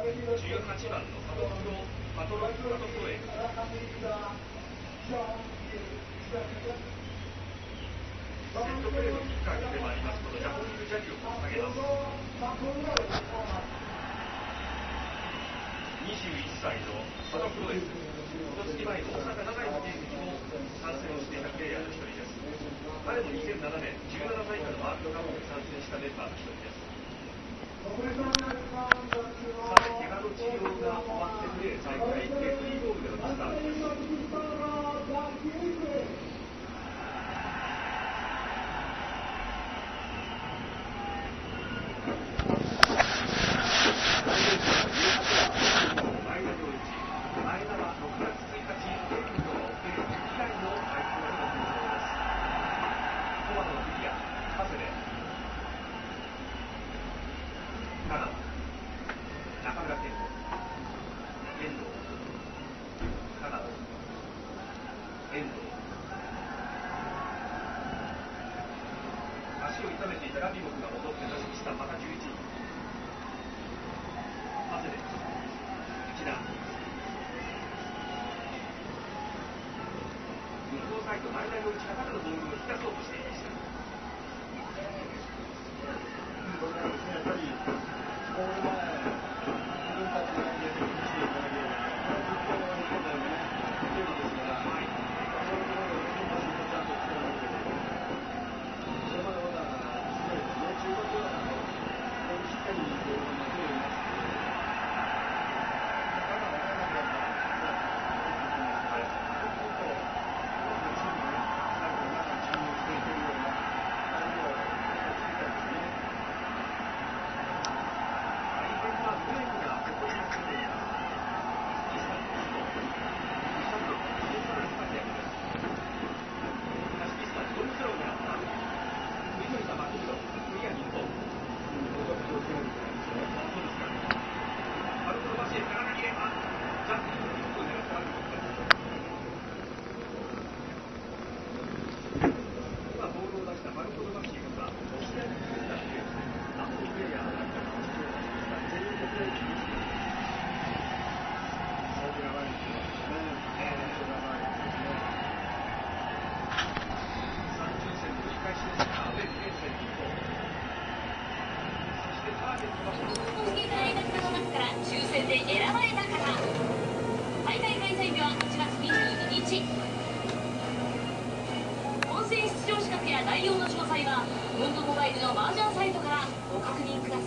18番のパトロエセットプレーのキッカーでもありますこのジャポニーズジャリを下げます。21歳のパトロエス、今年前の大阪長井のゲームにも参戦をしていたプレイヤーの一人です。彼も2007年17歳以下のワールドカップに参戦したメンバーの一人です。さて、怪我の治療が終わってプレー再開でフリーボールでのスタートです。足を痛めていたラビモフが戻って出しました。また11人パスで内田向こうサイド前田の内が縦のボールを引き出そうとしていました。 これはですね、やっぱりゴール前自分たちのゲームにしていかなければずっと日本代表ねゲームですから、そういうところで日本のちゃんと使わなければそれまでまだ強いですね。中国はしっかりボールを持てるようになってただ分からなかったで選ばれた方、大会開催日は1月22日。本戦出場資格や内容の詳細はゴンドモバイルのマージャンサイトからご確認ください。